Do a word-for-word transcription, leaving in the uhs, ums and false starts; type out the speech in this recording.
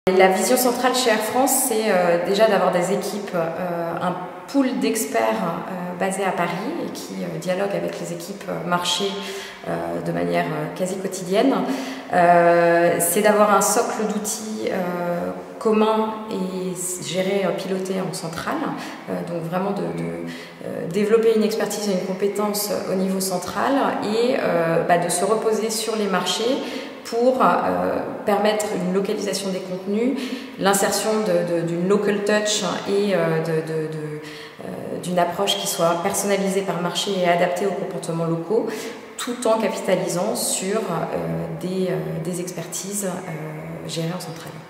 La vision centrale chez Air France, c'est euh, déjà d'avoir des équipes, euh, un pool d'experts euh, basés à Paris et qui euh, dialoguent avec les équipes euh, marché euh, de manière euh, quasi quotidienne. Euh, c'est d'avoir un socle d'outils euh, communs et gérés, euh, pilotés en centrale. Euh, donc vraiment de, de euh, développer une expertise et une compétence au niveau central et euh, bah, de se reposer sur les marchés pour euh, permettre une localisation des contenus, l'insertion d'une local touch et euh, d'une euh, approche qui soit personnalisée par marché et adaptée aux comportements locaux, tout en capitalisant sur euh, des, euh, des expertises euh, gérées en centrale.